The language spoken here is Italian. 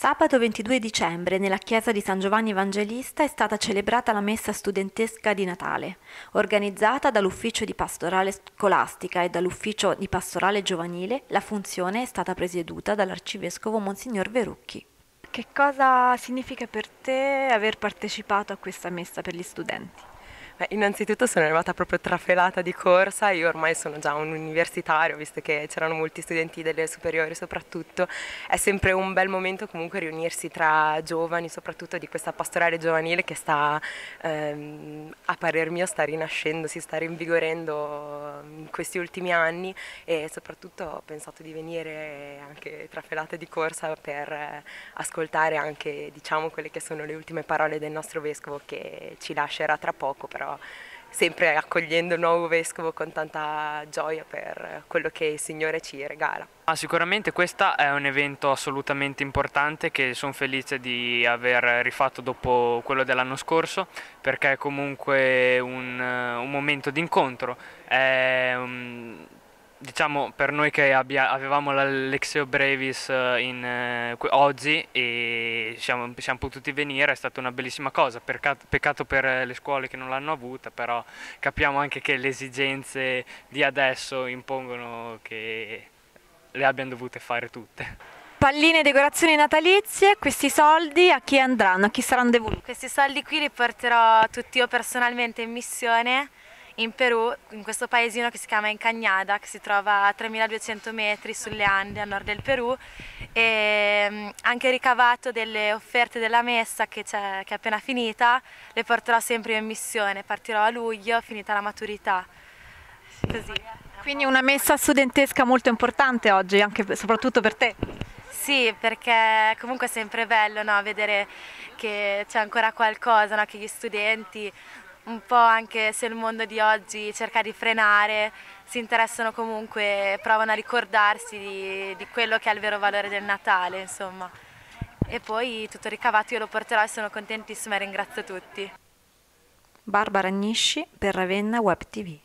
Sabato 22 dicembre nella chiesa di San Giovanni Evangelista è stata celebrata la messa studentesca di Natale, organizzata dall'Ufficio di Pastorale Scolastica e dall'Ufficio di Pastorale Giovanile. La funzione è stata presieduta dall'Arcivescovo Monsignor Verrucchi. Che cosa significa per te aver partecipato a questa messa per gli studenti? Innanzitutto sono arrivata proprio trafelata di corsa, io ormai sono già un universitario, visto che c'erano molti studenti delle superiori soprattutto, è sempre un bel momento comunque riunirsi tra giovani, soprattutto di questa pastorale giovanile che sta, a parer mio, sta rinascendo, si sta rinvigorendo in questi ultimi anni e soprattutto ho pensato di venire anche trafelata di corsa per ascoltare anche, diciamo, quelle che sono le ultime parole del nostro vescovo che ci lascerà tra poco, però sempre accogliendo il nuovo vescovo con tanta gioia per quello che il Signore ci regala. Sicuramente questo è un evento assolutamente importante che sono felice di aver rifatto dopo quello dell'anno scorso, perché è comunque un momento di incontro. Diciamo, per noi che avevamo l'Alexeo Brevis oggi e siamo potuti venire, è stata una bellissima cosa. Peccato per le scuole che non l'hanno avuta, però capiamo anche che le esigenze di adesso impongono che le abbiamo dovute fare tutte. Palline e decorazioni natalizie, questi soldi a chi andranno, a chi saranno devoluti? Questi soldi qui li porterò tutti io personalmente in missione in Perù, in questo paesino che si chiama Encagnada, che si trova a 3200 metri sulle Ande a nord del Perù, e anche ricavato delle offerte della messa che è appena finita, le porterò sempre io in missione, partirò a luglio, finita la maturità. Così. Quindi una messa studentesca molto importante oggi, anche soprattutto per te. Sì, perché comunque è sempre bello, no, vedere che c'è ancora qualcosa, no, che gli studenti, un po' anche se il mondo di oggi cerca di frenare, si interessano comunque, provano a ricordarsi di quello che è il vero valore del Natale, insomma. E poi tutto ricavato io lo porterò e sono contentissima e ringrazio tutti. Barbara Agnisci per Ravenna Web TV.